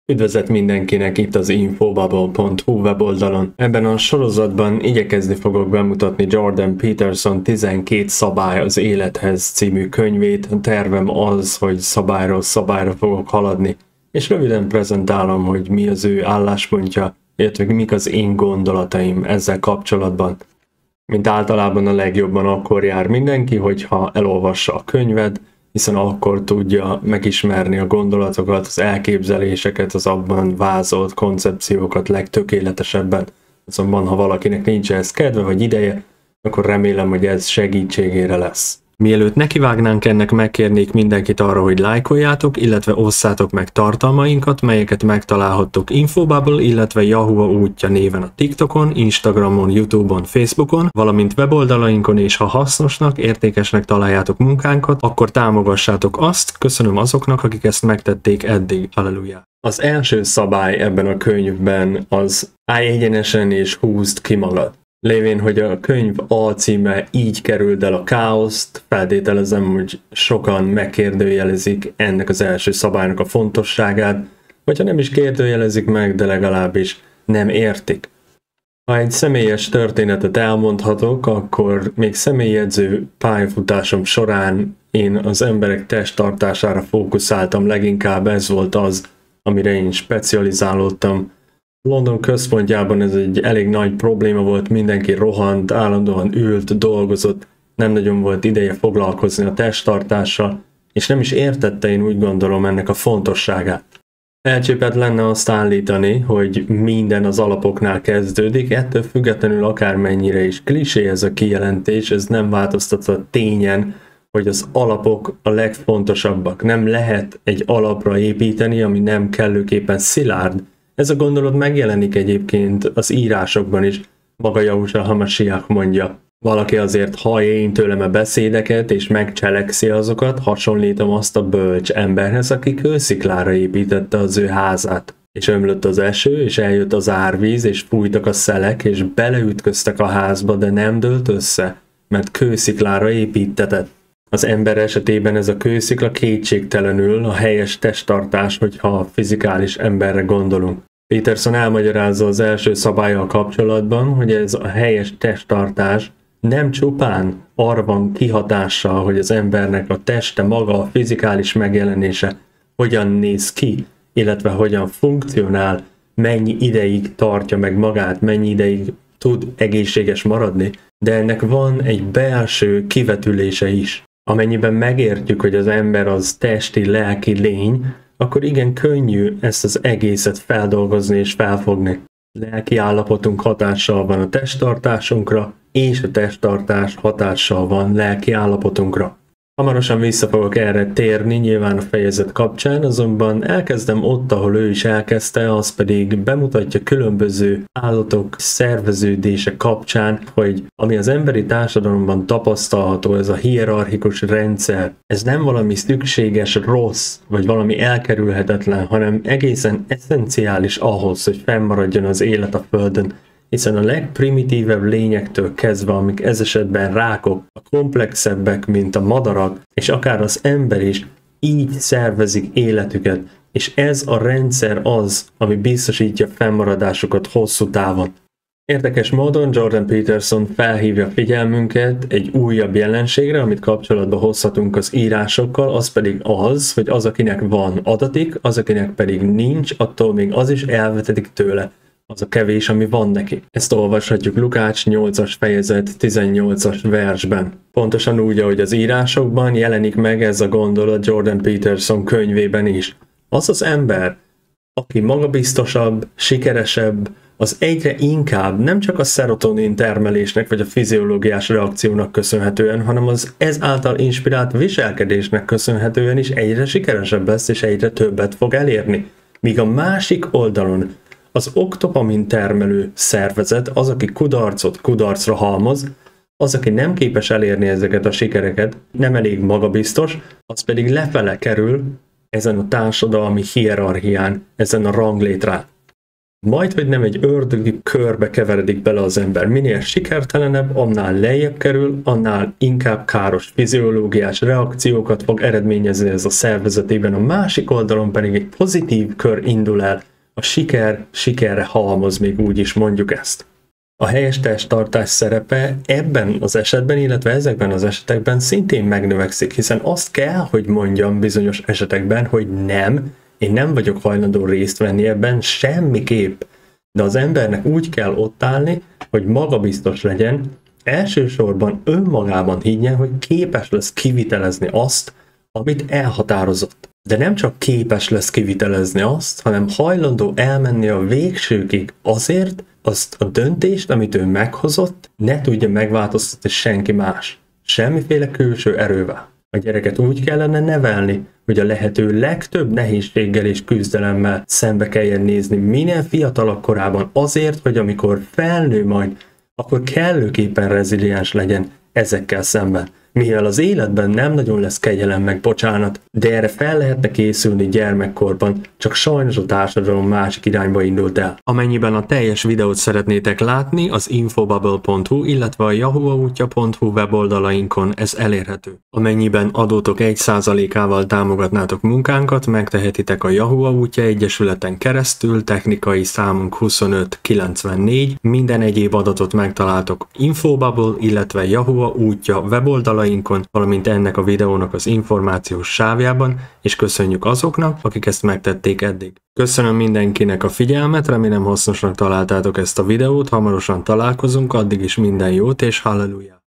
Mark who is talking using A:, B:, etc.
A: Üdvözlet mindenkinek itt az infobubble.hu weboldalon. Ebben a sorozatban igyekezni fogok bemutatni Jordan Peterson 12 szabály az élethez című könyvét. A tervem az, hogy szabályról szabályra fogok haladni, és röviden prezentálom, hogy mi az ő álláspontja, illetve mik az én gondolataim ezzel kapcsolatban. Mint általában a legjobban akkor jár mindenki, hogyha elolvassa a könyvet, hiszen akkor tudja megismerni a gondolatokat, az elképzeléseket, az abban vázolt koncepciókat legtökéletesebben. Azonban, ha valakinek nincs ehhez kedve vagy ideje, akkor remélem, hogy ez segítségére lesz. Mielőtt nekivágnánk ennek, megkérnék mindenkit arra, hogy lájkoljátok, illetve osszátok meg tartalmainkat, melyeket megtalálhattok Infobubble, illetve Yahoo útja néven a TikTokon, Instagramon, YouTube-on, Facebookon, valamint weboldalainkon, és ha hasznosnak, értékesnek találjátok munkánkat, akkor támogassátok azt, köszönöm azoknak, akik ezt megtették eddig. Halleluja! Az első szabály ebben a könyvben az állj egyenesen és húzd ki magad. Lévén, hogy a könyv alcíme így került el a káoszt, feltételezem, hogy sokan megkérdőjelezik ennek az első szabálynak a fontosságát, vagy ha nem is kérdőjelezik meg, de legalábbis nem értik. Ha egy személyes történetet elmondhatok, akkor még személyedző pályafutásom során én az emberek testtartására fókuszáltam, leginkább ez volt az, amire én specializálódtam. London központjában ez egy elég nagy probléma volt, mindenki rohant, állandóan ült, dolgozott, nem nagyon volt ideje foglalkozni a testtartással, és nem is értette, én úgy gondolom, ennek a fontosságát. Elcsépelt lenne azt állítani, hogy minden az alapoknál kezdődik, ettől függetlenül akármennyire is klisé ez a kijelentés, ez nem változtat a tényen, hogy az alapok a legfontosabbak. Nem lehet egy alapra építeni, ami nem kellőképpen szilárd. Ez a gondolat megjelenik egyébként az írásokban is, maga Jahusá HaMasiach mondja. Valaki azért hallja én tőlem a beszédeket és megcselekszi azokat, hasonlítom azt a bölcs emberhez, aki kősziklára építette az ő házát. És ömlött az eső, és eljött az árvíz, és fújtak a szelek, és beleütköztek a házba, de nem dőlt össze, mert kősziklára építetett. Az ember esetében ez a kőszikla kétségtelenül a helyes testtartás, hogyha a fizikális emberre gondolunk. Peterson elmagyarázza az első szabállyal kapcsolatban, hogy ez a helyes testtartás nem csupán arra van kihatással, hogy az embernek a teste maga, a fizikális megjelenése hogyan néz ki, illetve hogyan funkcionál, mennyi ideig tartja meg magát, mennyi ideig tud egészséges maradni, de ennek van egy belső kivetülése is. Amennyiben megértjük, hogy az ember az testi, lelki lény, akkor igen könnyű ezt az egészet feldolgozni és felfogni. Lelki állapotunk hatással van a testtartásunkra, és a testtartás hatással van lelki állapotunkra. Hamarosan vissza fogok erre térni, nyilván a fejezet kapcsán, azonban elkezdem ott, ahol ő is elkezdte, az pedig bemutatja különböző állatok szerveződése kapcsán, hogy ami az emberi társadalomban tapasztalható, ez a hierarchikus rendszer, ez nem valami szükséges rossz, vagy valami elkerülhetetlen, hanem egészen eszenciális ahhoz, hogy fennmaradjon az élet a Földön. Hiszen a legprimitívebb lényektől kezdve, amik ez esetben rákok, a komplexebbek, mint a madarak, és akár az ember is, így szervezik életüket, és ez a rendszer az, ami biztosítja fennmaradásukat hosszú távon. Érdekes módon Jordan Peterson felhívja figyelmünket egy újabb jelenségre, amit kapcsolatba hozhatunk az írásokkal, az pedig az, hogy az, akinek van adatik, az, akinek pedig nincs, attól még az is elvetetik tőle. Az a kevés, ami van neki. Ezt olvashatjuk Lukács 8-as fejezet 18-as versben. Pontosan úgy, ahogy az írásokban jelenik meg ez a gondolat Jordan Peterson könyvében is. Az az ember, aki magabiztosabb, sikeresebb, az egyre inkább nem csak a szerotonin termelésnek vagy a fiziológiás reakciónak köszönhetően, hanem az ezáltal inspirált viselkedésnek köszönhetően is egyre sikeresebb lesz és egyre többet fog elérni. Míg a másik oldalon az oktopamin termelő szervezet, az, aki kudarcot kudarcra halmoz, az, aki nem képes elérni ezeket a sikereket, nem elég magabiztos, az pedig lefele kerül ezen a társadalmi hierarchián, ezen a ranglétrán. Majd, hogy nem egy ördögi körbe keveredik bele az ember. Minél sikertelenebb, annál lejjebb kerül, annál inkább káros fiziológiás reakciókat fog eredményezni ez a szervezetében, a másik oldalon pedig egy pozitív kör indul el, a sikerre halmoz, még úgy is mondjuk ezt. A helyes testtartás szerepe ebben az esetben, illetve ezekben az esetekben szintén megnövekszik, hiszen azt kell, hogy mondjam bizonyos esetekben, hogy én nem vagyok hajlandó részt venni ebben semmiképp. De az embernek úgy kell ott állni, hogy magabiztos legyen, elsősorban önmagában higgyen, hogy képes lesz kivitelezni azt, amit elhatározott. De nem csak képes lesz kivitelezni azt, hanem hajlandó elmenni a végsőkig azért, azt a döntést, amit ő meghozott, ne tudja megváltoztatni senki más. Semmiféle külső erővel. A gyereket úgy kellene nevelni, hogy a lehető legtöbb nehézséggel és küzdelemmel szembe kelljen nézni minél fiatalabb korában azért, hogy amikor felnő majd, akkor kellőképpen reziliens legyen ezekkel szemben. Mivel az életben nem nagyon lesz kegyelem meg bocsánat, de erre fel lehetne készülni gyermekkorban, csak sajnos a társadalom másik irányba indult el. Amennyiben a teljes videót szeretnétek látni, az infobubble.hu, illetve a yahuautya.hu weboldalainkon ez elérhető. Amennyiben adótok 1%-ával támogatnátok munkánkat, megtehetitek a Yahoo Útja Egyesületen keresztül, technikai számunk 2594, minden egyéb adatot megtaláltok Infobubble, illetve Yahoo Útja weboldalainkon, valamint ennek a videónak az információs sávjában, és köszönjük azoknak, akik ezt megtették eddig. Köszönöm mindenkinek a figyelmet, remélem hasznosnak találtátok ezt a videót, hamarosan találkozunk, addig is minden jót és halleluja!